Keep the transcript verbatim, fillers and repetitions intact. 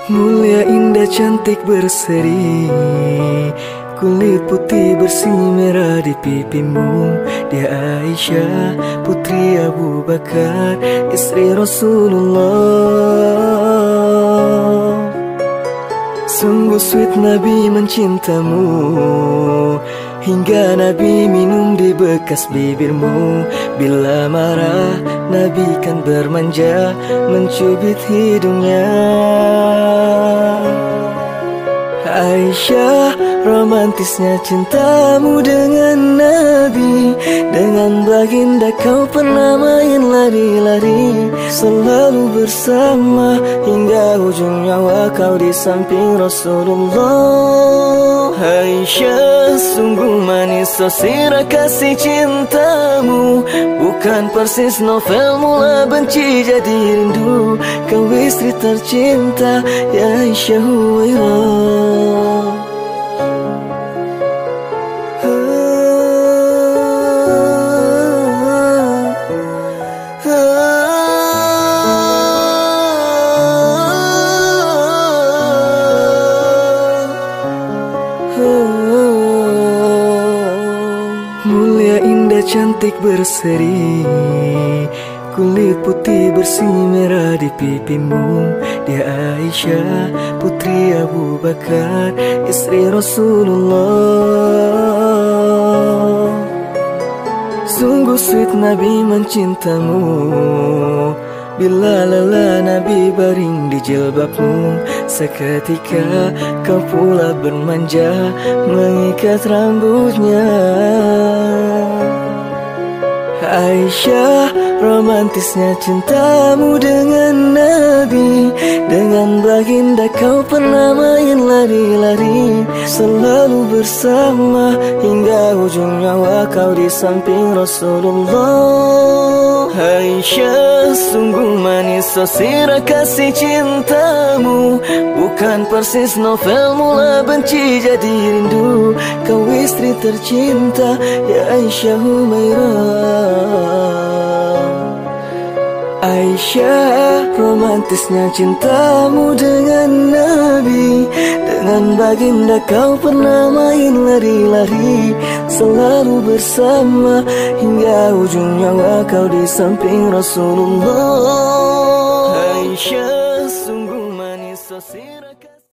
Mulia, indah, cantik, berseri, kulit putih bersih merah di pipimu. Dia Aisyah, putri Abu Bakar, istri Rasulullah. Sungguh sweet Nabi mencintamu, hingga Nabi minum di bekas bibirmu. Bila marah, Nabi kan bermanja, mencubit hidungnya. Aisyah, romantisnya cintamu dengan Nabi. Dengan baginda kau pernah main lari-lari, selalu bersama hingga ujung nyawa kau di samping Rasulullah. Aisyah, sungguh manis sosira kasih cintamu, bukan persis novel mula benci jadi rindu. Kau istri tercinta, ya Aisyah Huwairah. Mulia, indah, cantik, berseri, kulit putih bersih merah di pipimu. Dia Aisyah, putri Abu Bakar, istri Rasulullah. Sungguh sweet Nabi mencintamu, bila lelah Nabi baring di jilbabmu. Seketika kau pula bermanja, mengikat rambutnya. Aisyah, romantisnya cintamu dengan Nabi. Dengan baginda kau pernah main lari-lari, selalu bersama hingga ujung nyawa kau di samping Rasulullah. Aisyah, sungguh manis sosira kasih cintamu, bukan persis novel mula benci jadi rindu. Kau istri tercinta, ya Aisyah Humairah. Aisyah, romantisnya cintamu dengan Nabi. Dengan baginda kau pernah main lari-lari, selalu bersama hingga ujung nyawa kau di samping Rasulullah. Aisyah.